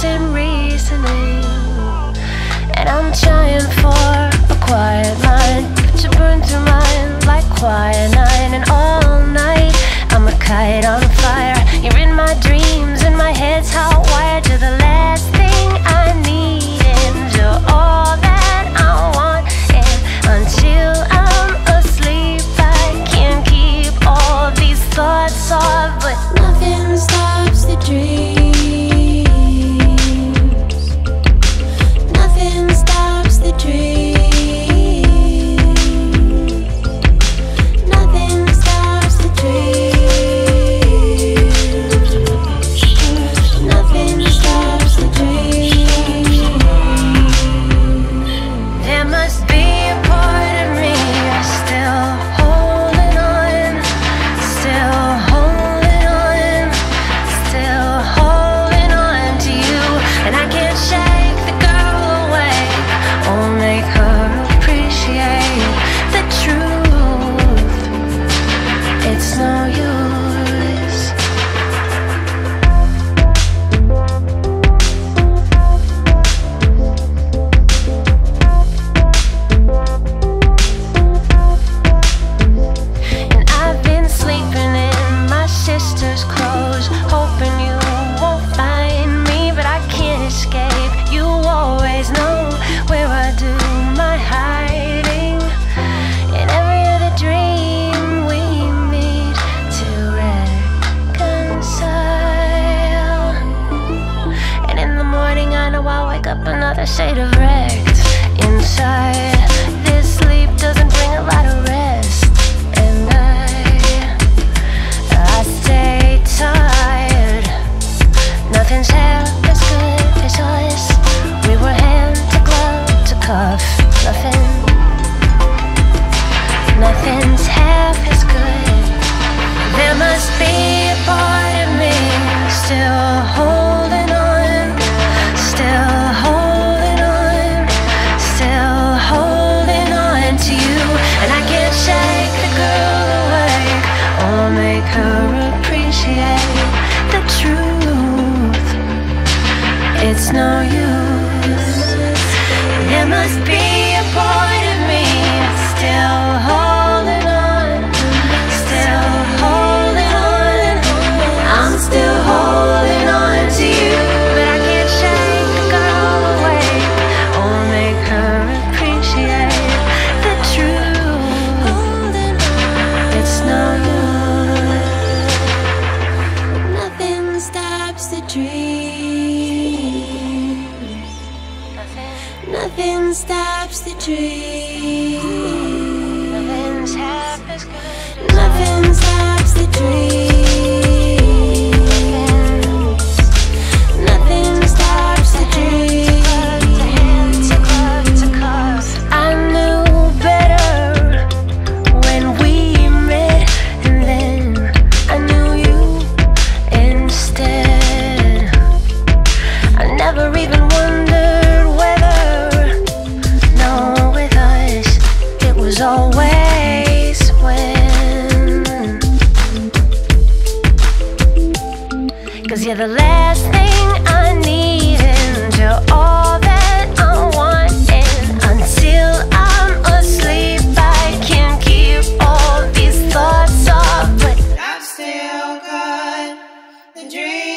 thoughts and reasoning. And I'm trying for a quiet mind, but you burn through mine like quinine. And all night I'm a kite on fire. You're in my dreams and my head's hot wired. You're the last thing I need, and you're all that I want. And until I'm asleep I can't keep all these thoughts off. But nothing stops the dreams. Nothing stops the dreams. Nothing stops the dreams. Nothing stops the dreams. There must be a part of me still holding on, still holding on, still holding on to you. And I can't shake the girl away or make her appreciate the truth. It's no use. And I've been sleeping in my sister's clothes, hoping you won't find me, but I can't escape. You always know where I do my hiding. In every other dream we meet to reconcile. And in the morning I know I'll wake up another shade of wrecked inside. This sleep doesn't bring a lot of rest, and I stay tired. Nothing's half as good as us. We were hand to glove to cuff. Nothing's half as good. There must be a part of me still holding on, still holding on, still holding on to you. And I can't shake the girl away or make her appreciate the truth. It's no use. There must be a part of me still holding on, still holding on. I'm still holding on to you, but I can't shake the girl away or make her appreciate the truth. It's no use. Nothing stops the dreams. Nothing stops the dreams. Nothing's half as good. Nothing stops the dreams. Nothing stops the dreams. I knew better when we met, and then I knew you instead. I never even wondered whether, no, with us it was always when. 'Cause you're the last thing I need, and you're all that I want. And until I'm asleep I can't keep all these thoughts off. But I've still got the dream.